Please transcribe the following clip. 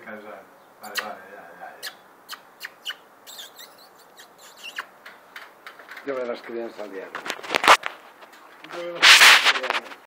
casa. Vale, ja. Jo veig les criances al diari.